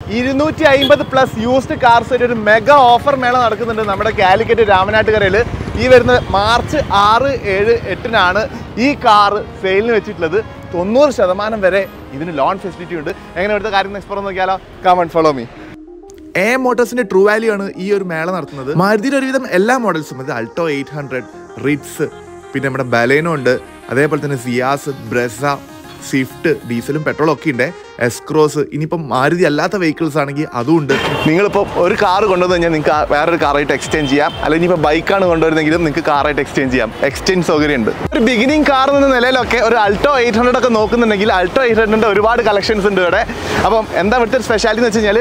250+ used cars ഒരു mega offer മേള നടക്കുന്നുണ്ട് നമ്മുടെ കാലിക്കറ്റ് രാമനാട്ടുകരയിൽ. ഈ വരുന്ന മാർച്ച് 6, 7, 8 ഈ കാറ് സെയിലിന് വെച്ചിട്ടുള്ളത്. 90% വരെ ഇതിന് ലോൺ ഫെസിലിറ്റി ഉണ്ട്. എങ്ങനെ ഇവിടുത്തെ കാര്യം എക്സ്പ്ലോർ നോക്കിയാലോ? Come and follow me. AM മോട്ടോഴ്സിന്റെ ട്രൂ വാല്യൂ ആണ് ഈ ഒരു മേള നടത്തുന്നത്. മാരുതിയുടെ ഒരുവിധം എല്ലാ മോഡൽസും, ഇത് അൾട്ടോ 800, റിറ്റ്സ്, പിന്നെ നമ്മുടെ ബലേനോ ഉണ്ട്, അതേപോലെ തന്നെ സിയാസ്, ബ്രെസ, സ്വിഫ്റ്റ്, ഡീസലും പെട്രോളും ഒക്കെ ഉണ്ട്, എസ്ക്രോസ്. ഇനിയിപ്പം മാരുതി അല്ലാത്ത വെഹിക്കിൾസ് ആണെങ്കിൽ അതും ഉണ്ട്. നിങ്ങളിപ്പോൾ ഒരു കാർ കൊണ്ടുവന്ന് കഴിഞ്ഞാൽ നിങ്ങൾക്ക് വേറൊരു കാറായിട്ട് എക്സ്ചേഞ്ച് ചെയ്യാം. അല്ലെങ്കിൽ ഇനിയിപ്പോൾ ബൈക്കാണ് കൊണ്ടുവരുന്നെങ്കിലും നിങ്ങൾക്ക് കാറായിട്ട് എക്സ്ചേഞ്ച് ചെയ്യാം. എക്സ്ചേഞ്ച് സൗകര്യം ഉണ്ട്. ഒരു ബിഗിനിങ് കാർ എന്ന നിലയിലൊക്കെ ഒരു അൾട്ടോ 800 ഒക്കെ നോക്കുന്നുണ്ടെങ്കിൽ അൾട്ടോ 800 ഒരുപാട് കളക്ഷൻസ് ഉണ്ട് ഇവിടെ. അപ്പം എന്താ ഇവിടുത്തെ സ്പെഷ്യാലിറ്റി എന്ന് വെച്ച് കഴിഞ്ഞാൽ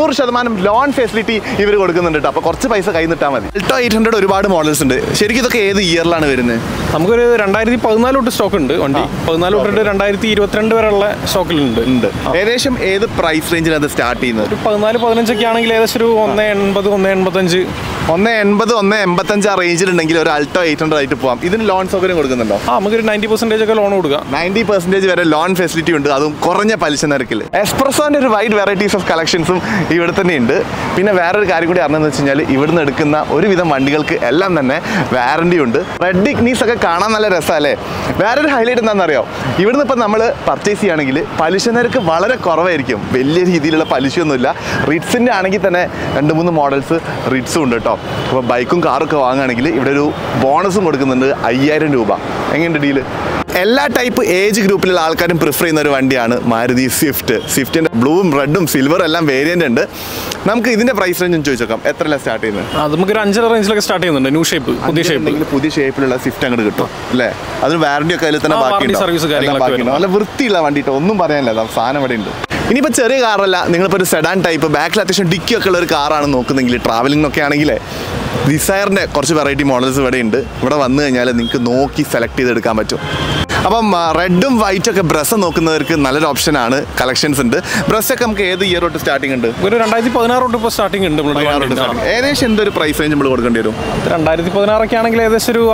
90% ലോൺ ഫെസിലിറ്റി ഇവർ കൊടുക്കുന്നുണ്ട് കേട്ടോ. അപ്പോൾ കുറച്ച് പൈസ കൈ നിട്ടാൽ മതി. അൾട്ടോ 800 ഒരുപാട് മോഡൽസ് ഉണ്ട്. ശരിക്കും ഇതൊക്കെ ഏത് ഇയറിലാണ് വരുന്നത്? നമുക്കൊരു 2014 തൊട്ട് സ്റ്റോക്ക് ഉണ്ട്. വണ്ടി 14 തൊട്ട് 2022 വരെയുള്ള സ്റ്റോക്കിലുണ്ട്. ഏകദേശം ഏത് പ്രൈസ് റേഞ്ചിലാണ് അത് സ്റ്റാർട്ട് ചെയ്യുന്നത്? ഒരു 14-15 ഒക്കെ ആണെങ്കിൽ ഏകദേശം ഒരു 180, 185, 180, 185 ആ റേഞ്ചിലുണ്ടെങ്കിൽ ഒരു അൾട്ടോ 800 ആയിട്ട് പോകാം. ഇതിന് ലോൺ സൗകര്യം കൊടുക്കുന്നുണ്ടോ? നമുക്കൊരു 90% ഒക്കെ ലോൺ കൊടുക്കാം. 90% വരെ ലോൺ ഫെസിലിറ്റി ഉണ്ട്, അതും കുറഞ്ഞ പലിശ നിരക്കിൽ. എക്സ്പ്രസോന്റെ ഒരു വൈഡ് വെറൈറ്റീസ് ഓഫ് കളക്ഷൻസും ഇവിടെ തന്നെ ഉണ്ട്. പിന്നെ വേറൊരു കാര്യം കൂടി അറിഞ്ഞതെന്ന് വെച്ച് കഴിഞ്ഞാൽ ഇവിടുന്ന് എടുക്കുന്ന ഒരുവിധം വണ്ടികൾക്ക് എല്ലാം തന്നെ വാറണ്ടി ഉണ്ട്. റെഡ് ഇഗ്നീസ് ഒക്കെ കാണാൻ നല്ല രസമല്ലേ? വേറൊരു ഹൈലൈറ്റ് എന്താണെന്നറിയോ? ഇവിടുന്ന് ഇപ്പം നമ്മൾ പർച്ചേസ് ചെയ്യുകയാണെങ്കിൽ പലിശ നിരക്ക് വളരെ കുറവായിരിക്കും. വലിയ രീതിയിലുള്ള പലിശയൊന്നുമില്ല. റിറ്റ്സിൻ്റെ ആണെങ്കിൽ തന്നെ 2-3 മോഡൽസ് റിറ്റ്സും ഉണ്ട് കേട്ടോ. അപ്പോൾ ബൈക്കും കാറൊക്കെ വാങ്ങുകയാണെങ്കിൽ ഇവിടെ ഒരു ബോണസും കൊടുക്കുന്നുണ്ട്, 5000 രൂപ. എങ്ങനെയുണ്ട് ഡീല്? എല്ലാ ടൈപ്പ് ഏജ് ഗ്രൂപ്പിലുള്ള ആൾക്കാരും പ്രിഫർ ചെയ്യുന്ന ഒരു വണ്ടിയാണ് മാരുതി സ്വിഫ്റ്റ്. സ്വിഫ്റ്റിൻ്റെ ബ്ലൂവും റെഡും സിൽവറും എല്ലാം വേരിയൻ്റ് ഉണ്ട്. നമുക്ക് ഇതിൻ്റെ പ്രൈസ് റേഞ്ച് ചോദിച്ചേക്കാം. എത്രയാണ് സ്റ്റാർട്ട് ചെയ്യുന്നത്? നമുക്കൊരു 5 റേഞ്ചിലൊക്കെ സ്റ്റാർട്ട് ചെയ്യുന്നുണ്ട്. ന്യൂ ഷേപ്പ്, പുതിയ ഷേപ്പിലുള്ള സ്വിഫ്റ്റ് അങ്ങോട്ട് കിട്ടും അല്ലേ? അതിന് വാറണ്ടി ഒക്കെ അതിൽ തന്നെ ബാക്കി. നല്ല വൃത്തിയുള്ള വണ്ടി കേട്ടോ, ഒന്നും പറയാനില്ല. സാധനം ഇവിടെ ഉണ്ട്. ഇനിയിപ്പോൾ ചെറിയ കാറല്ല, നിങ്ങളിപ്പോൾ ഒരു സെഡാൻ ടൈപ്പ് ബാക്കിൽ അത്യാവശ്യം ഡിക്കിയൊക്കെ ഉള്ള ഒരു കാറാണ് നോക്കുന്നെങ്കിൽ, ട്രാവലിംഗിനൊക്കെ ആണെങ്കിൽ ഡിസയറിൻ്റെ കുറച്ച് വെറൈറ്റി മോഡൽസ് ഇവിടെ ഉണ്ട്. ഇവിടെ വന്നു കഴിഞ്ഞാൽ നിങ്ങൾക്ക് നോക്കി സെലക്ട് ചെയ്തെടുക്കാൻ പറ്റും. അപ്പം റെഡും വൈറ്റും ഒക്കെ ബ്രസ് നോക്കുന്നവർക്ക് നല്ലൊരു ഓപ്ഷനാണ്. കളക്ഷൻസ് ഉണ്ട്. ബ്രസ്സൊക്കെ നമുക്ക് ഏത് ഇയർ തൊട്ട് സ്റ്റാർട്ടിംഗ് ഉണ്ട്? ഒരു 2016 തൊട്ട് ഇപ്പോൾ സ്റ്റാർട്ടിംഗ് ഉണ്ട്. ഏകദേശം എന്തൊരു പ്രൈസ് റേഞ്ച് നമ്മൾ കൊടുക്കേണ്ടി വരും? 2016 ഒക്കെ ആണെങ്കിൽ ഏകദേശം ഒരു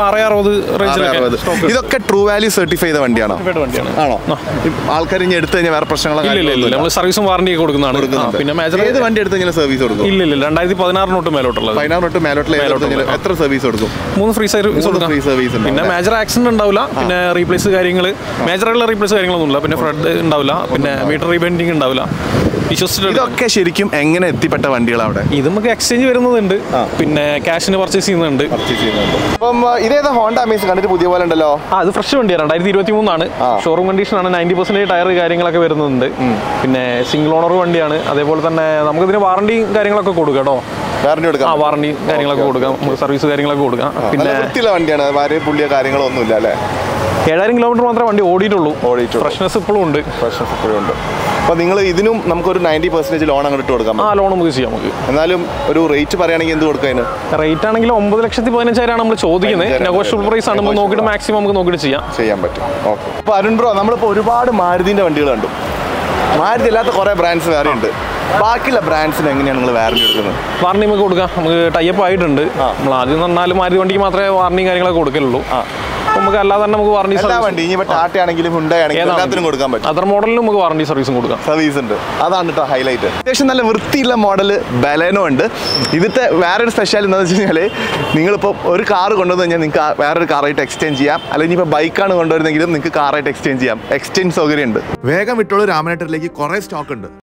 660. ഇതൊക്കെ ട്രൂ വാല്യൂ സർട്ടിഫൈ ചെയ്ത വണ്ടിയാണോ? ആണോ? ആൾക്കാർ ഇനി എടുത്തു കഴിഞ്ഞാൽ വേറെ പ്രശ്നങ്ങളൊക്കെ? നമ്മൾ സർവീസും വാറണ്ടി കൊടുക്കുന്നതാണ്. പിന്നെ ഏത് വണ്ടി എടുത്ത് കഴിഞ്ഞാൽ സർവീസ് കൊടുക്കും? ഇല്ല 2016 തൊട്ട് മേലോട്ടുള്ളത്. 16 തൊട്ട് മേലോട്ടുള്ള എത്ര സർവീസ് കൊടുക്കും? 3 ഫ്രീ സർവീസ്. പിന്നെ മേജർ ആക്സിഡന്റ് ഉണ്ടാവില്ല. പിന്നെ റീപ്ലേസ് കാര്യങ്ങൾ, മേജറായിട്ടുള്ള റീപ്ലേസ് കാര്യങ്ങളൊന്നുമില്ല. പിന്നെ ഫ്ലഡ് ഉണ്ടാവില്ല. പിന്നെ മീറ്റർ റീബെൻഡിങ് ഉണ്ടാവില്ല. ഇതൊക്കെ ശരിക്കും എങ്ങനെ എത്തിപ്പെട്ട വണ്ടികളാണ് അവിടെ? ഇത് നമുക്ക് എക്സ്ചേഞ്ച് വരുന്നുണ്ട്. പിന്നെ ക്യാഷിന് പർച്ചേസ് ചെയ്യുന്നുണ്ട്. അപ്പം ഇതേതാ ഹോണ്ട അമേസ്? കണ്ടിട്ട് പുതിയ പോലെ ഉണ്ടല്ലോ. അത് ഫ്രഷ് വണ്ടിയാണ്. 2023 ഷോറൂം കണ്ടീഷൻ ആണ്. 90% ടയർ കാര്യങ്ങളൊക്കെ വരുന്നുണ്ട്. പിന്നെ സിംഗിൾ ഓണർ വണ്ടിയാണ്. അതേപോലെ തന്നെ നമുക്കിതിന് വാറണ്ടി കാര്യങ്ങളൊക്കെ കൊടുക്കാം കേട്ടോ. വാറണ്ടി കാര്യങ്ങളൊക്കെ കൊടുക്കാം, സർവീസ് കാര്യങ്ങളൊക്കെ കൊടുക്കാം. പിന്നെ വണ്ടിയാണ്, പുള്ളിയ കാര്യങ്ങളൊന്നുമില്ല അല്ലേ? 7000 കിലോമീറ്റർ മാത്രമേ വണ്ടി ഓടിയിട്ടുള്ളൂ. ഫ്രഷ്നെസ് ഇപ്പോഴും ഉണ്ട്. അപ്പോൾ നിങ്ങൾ ഇതിനും നമുക്കൊരു 90% ലോൺ അങ്ങോട്ട് കൊടുക്കാം. ലോൺ നമുക്ക് ചെയ്യാം. നമുക്ക് എന്നാലും ഒരു റേറ്റ് പറയുകയാണെങ്കിൽ എന്ത് കൊടുക്കാം? റേറ്റ് ആണെങ്കിൽ 9,15,000 നമ്മൾ ചോദിക്കുന്നത്. നെഗോഷ്യബിൾ പ്രൈസ് ആണ്. നമ്മൾ നോക്കിയിട്ട് മാക്സിമം നമുക്ക് നോക്കിയിട്ട് ചെയ്യാൻ പറ്റും. ഓക്കെ. അപ്പോൾ അരുൺ ബ്രോ, നമ്മളിപ്പോൾ ഒരുപാട് മാരുതിൻ്റെ വണ്ടികൾ കണ്ടു. മാരുതി അല്ലാത്ത കുറേ ബ്രാൻഡ്സ് വേറെ ഉണ്ട്. ബാക്കിയുള്ള ബ്രാൻഡ്സിന് എങ്ങനെയാണ് നിങ്ങൾ വാറണ്ടി എടുക്കുന്നത്? വാറണ്ടി നമുക്ക് കൊടുക്കാം. നമുക്ക് ടൈപ്പ് ആയിട്ടുണ്ട്. നമ്മൾ ആദ്യം പറഞ്ഞാൽ മാരുതി വണ്ടിക്ക് മാത്രമേ വാറണ്ടിയും കാര്യങ്ങളൊക്കെ കൊടുക്കലുള്ളൂ. നമുക്ക് അല്ലാതെ തന്നെ നമുക്ക് വാറണ്ടി അതർ മോഡലിന് നമുക്ക് വാറണ്ടി സർവീസും കൊടുക്കാം. സർവീസ് ഉണ്ട്. അതാണ് കേട്ടോ ഹൈലൈറ്റ്. അത്യാവശ്യം നല്ല വൃത്തിയുള്ള മോഡൽ ബലേനോ ഉണ്ട്. ഇതിത്തെ വേറൊരു സ്പെഷ്യാലിറ്റി എന്താണെന്ന് വെച്ച് കഴിഞ്ഞാൽ നിങ്ങളിപ്പോൾ ഒരു കാർ കൊണ്ടുവന്ന് കഴിഞ്ഞാൽ നിങ്ങൾക്ക് വേറൊരു കാറായിട്ട് എക്സ്ചേഞ്ച് ചെയ്യാം. അല്ലെങ്കിൽ ഇപ്പോൾ ബൈക്കാണ് കൊണ്ടുവരുന്നെങ്കിലും നിങ്ങൾക്ക് കാറായിട്ട് എക്സ്ചേഞ്ച് ചെയ്യാം. എക്സ്ചേഞ്ച് സൗകര്യം ഉണ്ട്. വേഗം വിട്ടോളൂ, രാമനാട്ടിലേക്ക് കുറേ സ്റ്റോക്ക് ഉണ്ട്.